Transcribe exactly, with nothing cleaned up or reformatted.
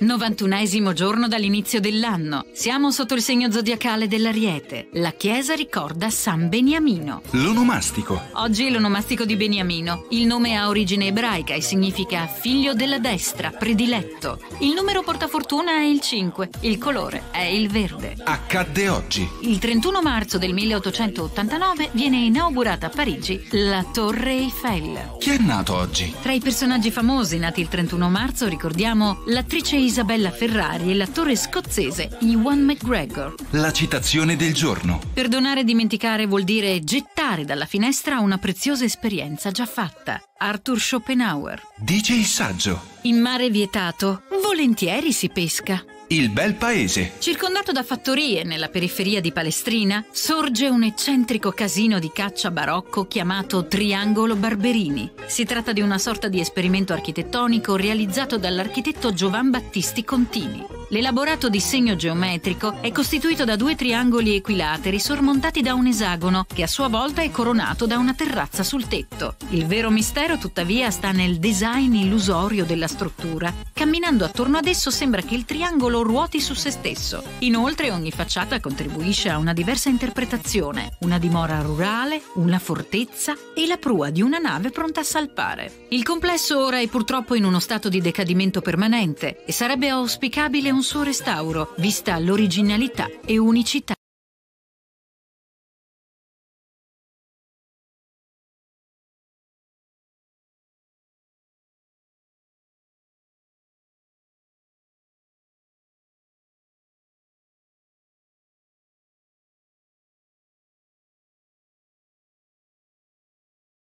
novantunesimo giorno dall'inizio dell'anno. Siamo sotto il segno zodiacale dell'Ariete. La chiesa ricorda San Beniamino. L'onomastico. Oggi è l'onomastico di Beniamino. Il nome ha origine ebraica e significa figlio della destra, prediletto. Il numero portafortuna è il cinque. Il colore è il verde. Accadde oggi. Il trentuno marzo del milleottocentottantanove viene inaugurata a Parigi la Torre Eiffel. Chi è nato oggi? Tra i personaggi famosi nati il trentuno marzo ricordiamo l'attrice Isabella Ferrari e l'attore scozzese Ewan McGregor. La citazione del giorno. Perdonare e dimenticare vuol dire gettare dalla finestra una preziosa esperienza già fatta. Arthur Schopenhauer. Dice il saggio. In mare vietato, volentieri si pesca. Il bel paese. Circondato da fattorie nella periferia di Palestrina, sorge un eccentrico casino di caccia barocco chiamato Triangolo Barberini. Si tratta di una sorta di esperimento architettonico realizzato dall'architetto Giovan Battisti Contini. L'elaborato disegno geometrico è costituito da due triangoli equilateri sormontati da un esagono, che a sua volta è coronato da una terrazza sul tetto. Il vero mistero, tuttavia, sta nel design illusorio della struttura. Camminando attorno ad esso sembra che il triangolo ruoti su se stesso. Inoltre ogni facciata contribuisce a una diversa interpretazione: una dimora rurale, una fortezza e la prua di una nave pronta a salpare. Il complesso ora è purtroppo in uno stato di decadimento permanente e sarebbe auspicabile un suo restauro, vista l'originalità e unicità